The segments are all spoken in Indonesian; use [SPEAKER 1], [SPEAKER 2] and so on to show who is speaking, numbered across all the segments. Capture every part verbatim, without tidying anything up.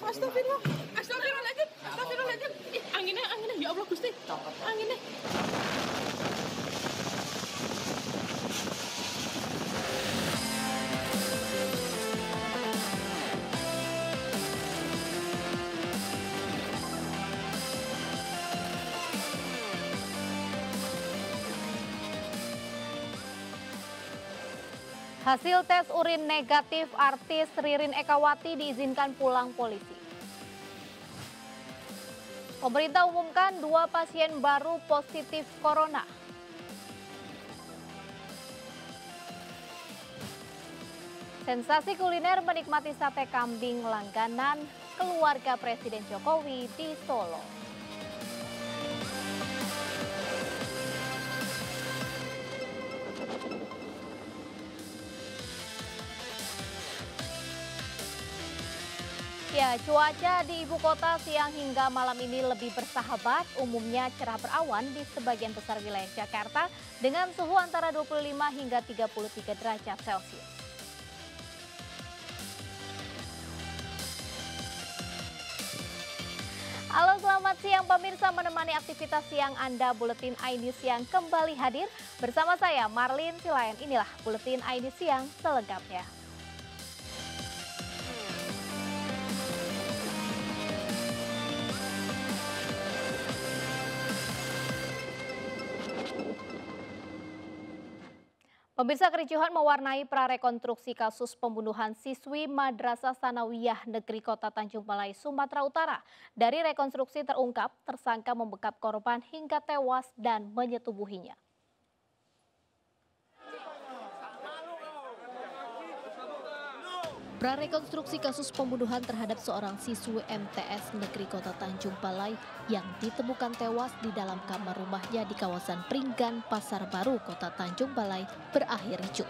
[SPEAKER 1] Astagfirullah, astagfirullahaladzim, astagfirullahaladzim. Ih, anginnya, anginnya, ya Allah Gusti, anginnya.
[SPEAKER 2] Hasil tes urin negatif artis Ririn Ekawati diizinkan pulang polisi. Pemerintah umumkan dua pasien baru positif corona. Sensasi kuliner menikmati sate kambing langganan keluarga Presiden Jokowi di Solo. Ya, cuaca di ibu kota siang hingga malam ini lebih bersahabat, umumnya cerah berawan di sebagian besar wilayah Jakarta dengan suhu antara dua puluh lima hingga tiga puluh tiga derajat Celcius. Halo, selamat siang pemirsa, menemani aktivitas siang Anda, Buletin iNews Siang kembali hadir bersama saya Marlin Silayan. Inilah Buletin iNews Siang selengkapnya. Pemirsa, kericuhan mewarnai prarekonstruksi kasus pembunuhan siswi Madrasah Sanawiyah Negeri Kota Tanjung Balai, Sumatera Utara. Dari rekonstruksi terungkap, tersangka membekap korban hingga tewas dan menyetubuhinya. Prarekonstruksi kasus pembunuhan terhadap seorang siswi M T S Negeri Kota Tanjung Balai yang ditemukan tewas di dalam kamar rumahnya di kawasan Pringgan, Pasar Baru, Kota Tanjung Balai berakhir ricuh.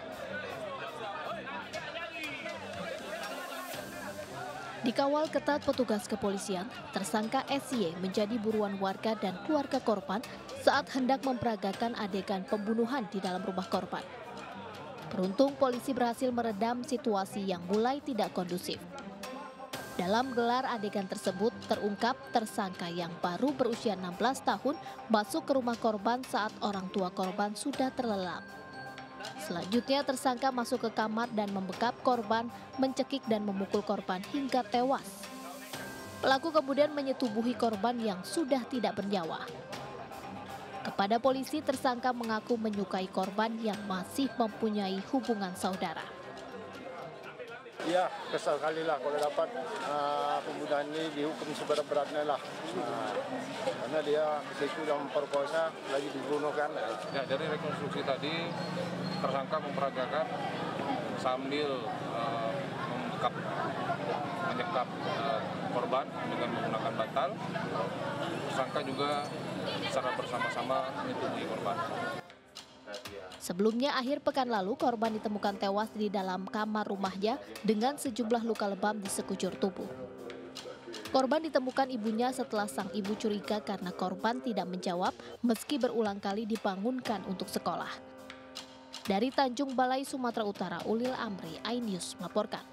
[SPEAKER 2] Dikawal ketat petugas kepolisian, tersangka S Y menjadi buruan warga dan keluarga korban saat hendak memperagakan adegan pembunuhan di dalam rumah korban. Beruntung polisi berhasil meredam situasi yang mulai tidak kondusif. Dalam gelar adegan tersebut terungkap tersangka yang baru berusia enam belas tahun masuk ke rumah korban saat orang tua korban sudah terlelap. Selanjutnya tersangka masuk ke kamar dan membekap korban, mencekik dan memukul korban hingga tewas. Pelaku kemudian menyetubuhi korban yang sudah tidak bernyawa. Kepada polisi, tersangka mengaku menyukai korban yang masih mempunyai hubungan saudara.
[SPEAKER 3] Iya, kesal kali lah kalau dapat uh, pembunuhan ini dihukum seberat-beratnya lah. Uh, karena dia itu sudah memperkosa, lagi dibunuh kan.
[SPEAKER 4] Ya, dari rekonstruksi tadi, tersangka memperagakan sambil uh, membekap, menyekap uh, korban dengan menggunakan bantal. Tersangka juga secara bersama-sama menyetubuhi korban.
[SPEAKER 2] Sebelumnya akhir pekan lalu korban ditemukan tewas di dalam kamar rumahnya dengan sejumlah luka lebam di sekujur tubuh. Korban ditemukan ibunya setelah sang ibu curiga karena korban tidak menjawab meski berulang kali dibangunkan untuk sekolah. Dari Tanjung Balai, Sumatera Utara, Ulil Amri, iNews melaporkan.